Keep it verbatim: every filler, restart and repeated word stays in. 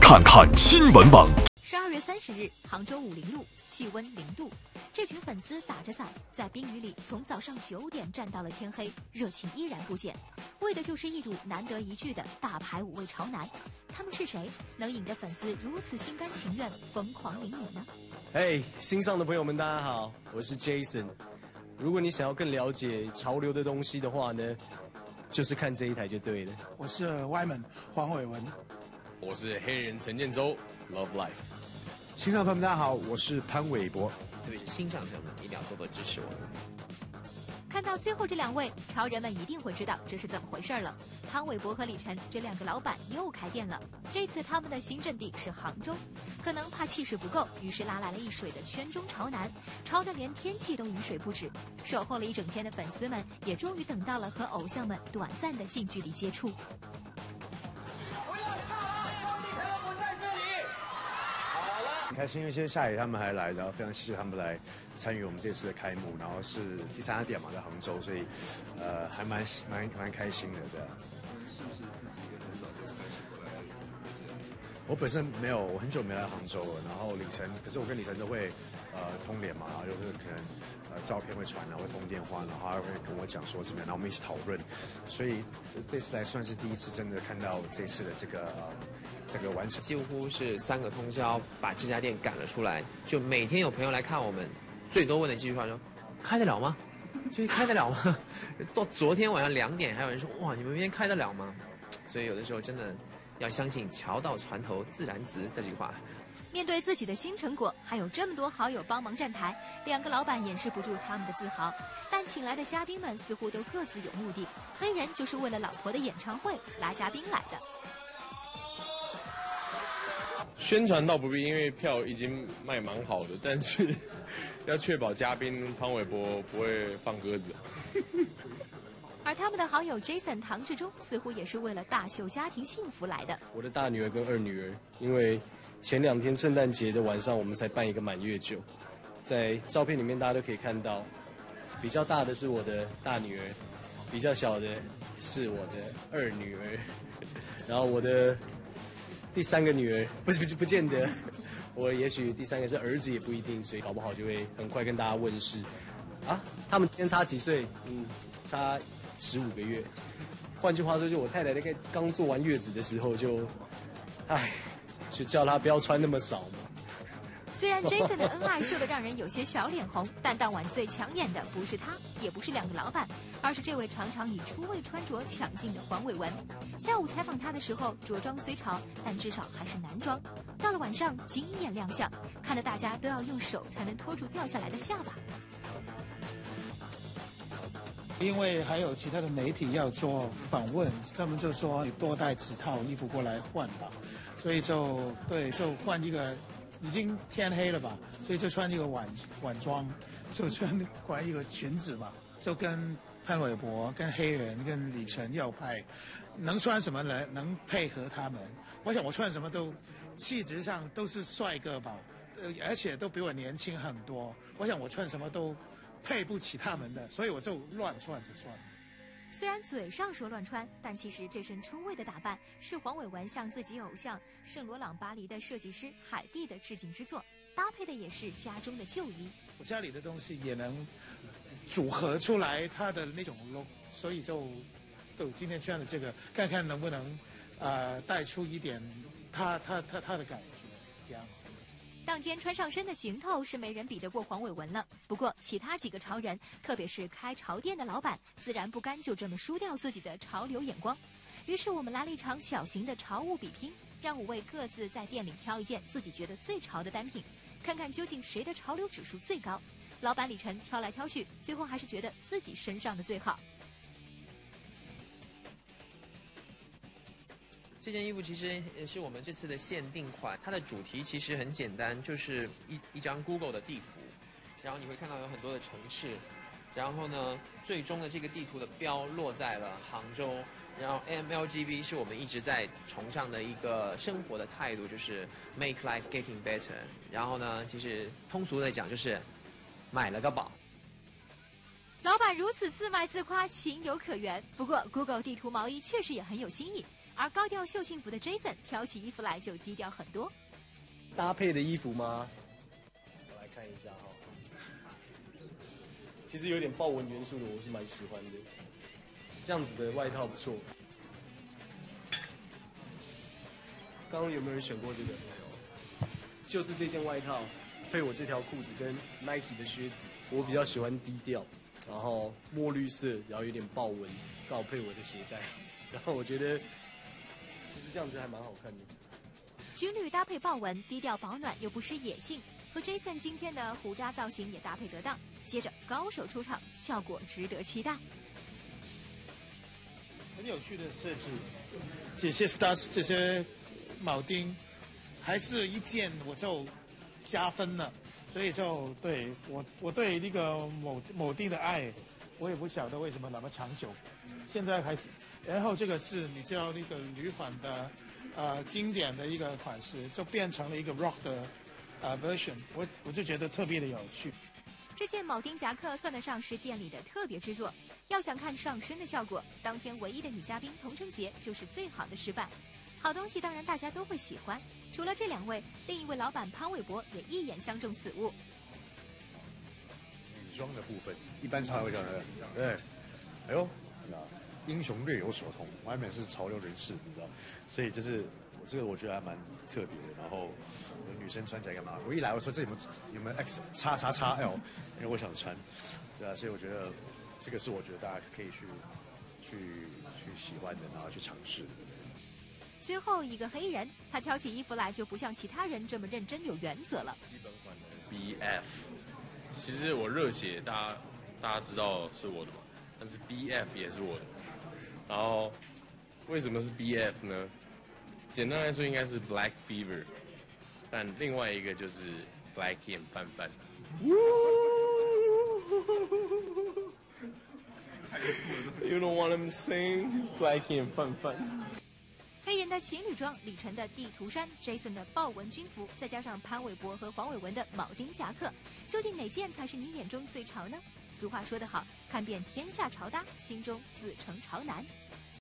看看新闻网。 十二月三十日，杭州武陵路，气温零度。这群粉丝打着伞，在冰雨里从早上九点站到了天黑，热情依然不减，为的就是一睹难得一遇的大牌五位潮男。他们是谁，能引得粉丝如此心甘情愿、疯狂淋雨呢？ 嘿，新上的朋友们，大家好，我是 Jason。如果你想要更了解潮流的东西的话呢，就是看这一台就对了。 我是 Wyman 黄伟文， 我是黑人陈建州 ，Love Life。 新上的朋友们，大家好，我是潘玮柏。 特别是新上的朋友们，一定要多多支持我们。 看到最后这两位，潮人们一定会知道这是怎么回事了。潘玮柏和李晨这两个老板又开店了，这次他们的新阵地是杭州，可能怕气势不够，于是拉来了一水的圈中潮男，潮得连天气都雨水不止。守候了一整天的粉丝们，也终于等到了和偶像们短暂的近距离接触。 很开心，因为今天下雨他们还来，然后非常谢谢他们来参与我们这次的开幕，然后是第三家店嘛，在杭州，所以呃还蛮蛮蛮开心的，对。我本身没有，我很久没来杭州了，然后李晨，可是我跟李晨都会呃通联嘛，然后就是可能呃照片会传，然后会通电话，然后他会跟我讲说怎么样，然后我们一起讨论，所以这次来算是第一次真的看到这次的这个呃这个完成， 几乎是三个通宵把这家店赶了出来，就每天有朋友来看我们，最多问的一句话说：开得了吗？就是开得了吗？到昨天晚上两点，还有人说：哇，你们明天开得了吗？所以有的时候真的要相信桥到船头自然直这句话。 面对自己的新成果，还有这么多好友帮忙站台，两个老板掩饰不住他们的自豪。但请来的嘉宾们似乎都各自有目的，黑人就是为了老婆的演唱会拉嘉宾来的。 宣传倒不必，因为票已经卖蛮好的，但是要确保嘉宾潘玮柏不会放鸽子。 而他们的好友 Jason 唐志忠似乎也是为了大秀家庭幸福来的。 我的大女儿跟二女儿，因为前两天圣诞节的晚上，我们才办一个满月酒，在照片里面大家都可以看到，比较大的是我的大女儿，比较小的是我的二女儿，然后我的第三个女儿不是不是不见得，我也许第三个是儿子也不一定，所以搞不好就会很快跟大家问世。啊，他们今天差几岁？嗯，差十五个月。换句话说，就我太太大概刚做完月子的时候就，唉，就叫她不要穿那么少嘛。 虽然 Jason 的恩爱秀得让人有些小脸红，但当晚最抢眼的不是他，也不是两个老板，而是这位常常以出位穿着抢镜的黄伟文。下午采访他的时候，着装虽潮，但至少还是男装。到了晚上，惊艳亮相，看得大家都要用手才能拖住掉下来的下巴。 因为还有其他的媒体要做访问，他们就说你多带几套衣服过来换吧，所以就对就换一个。已经天黑了吧，所以就穿一个晚晚装，就穿换一个裙子嘛，就跟潘玮柏、跟黑人、跟李晨要拍，能穿什么来能配合他们？我想我穿什么都气质上都是帅哥吧，呃，而且都比我年轻很多。我想我穿什么都配不起他们的，所以我就乱穿着穿。 虽然嘴上说乱穿，但其实这身出位的打扮是黄伟文向自己偶像圣罗朗巴黎的设计师海蒂的致敬之作，搭配的也是家中的旧衣。 我家里的东西也能组合出来他的那种 look， 所以就就今天穿的这个，看看能不能呃带出一点他他他他的感觉，这样子。 当天穿上身的行头是没人比得过黄伟文了。不过其他几个潮人，特别是开潮店的老板，自然不甘就这么输掉自己的潮流眼光。于是我们来了一场小型的潮物比拼，让五位各自在店里挑一件自己觉得最潮的单品，看看究竟谁的潮流指数最高。老板李晨挑来挑去，最后还是觉得自己身上的最好。 这件衣服其实也是我们这次的限定款，它的主题其实很简单，就是一一张 Google 的地图，然后你会看到有很多的城市，然后呢，最终的这个地图的标落在了杭州，然后 M L G B 是我们一直在崇尚的一个生活的态度，就是 Make Life Getting Better， 然后呢，其实通俗的讲就是买了个宝。 老板如此自卖自夸，情有可原。不过 Google 地图毛衣确实也很有新意。 而高调秀幸福的 Jason 挑起衣服来就低调很多。 搭配的衣服吗？我来看一下哈。其实有点豹纹元素的，我是蛮喜欢的。这样子的外套不错。刚刚有没有人选过这个？就是这件外套配我这条裤子跟 Nike 的靴子，我比较喜欢低调，然后墨绿色，然后有点豹纹，刚好配我的鞋带，然后我觉得其实这样子还蛮好看的。 军绿搭配豹纹，低调保暖又不失野性，和 Jason 今天的胡渣造型也搭配得当。接着高手出场，效果值得期待。 很有趣的设计，这些 stars 这些铆钉，还是一件我就加分了，所以就对我我对那个铆铆钉的爱，我也不晓得为什么那么长久，现在还是，然后这个是你知道那个旅款的呃经典的一个款式，就变成了一个 rock 的呃 version， 我我就觉得特别的有趣。 这件铆钉夹克算得上是店里的特别之作，要想看上身的效果，当天唯一的女嘉宾童承杰就是最好的示范。好东西当然大家都会喜欢，除了这两位，另一位老板潘玮柏也一眼相中此物。 女装的部分，一般才会讲的，对，哎呦，啊，英雄略有所通，外面是潮流人士，你知道，所以就是我这个我觉得还蛮特别的。然后女生穿起来干嘛？我一来我说这有没有有没有 X 叉叉叉 L， 因为我想穿，对啊，所以我觉得这个是我觉得大家可以去去去喜欢的，然后去尝试。 最后一个黑人，他挑起衣服来就不像其他人这么认真有原则了。 基本款的 B F， 其实我热血，大家大家知道是我的嘛，但是 B F 也是我的。然后为什么是 B F 呢？简单来说应该是 Black Fever， 但另外一个就是 Blackie and 范范。You don't want him to sing Blackie and 范范。 黑人的情侣装，李晨的地图衫 ，Jason 的豹纹军服，再加上潘玮柏和黄伟文的铆钉夹克，究竟哪件才是你眼中最潮呢？俗话说得好，看遍天下潮搭，心中自成潮男。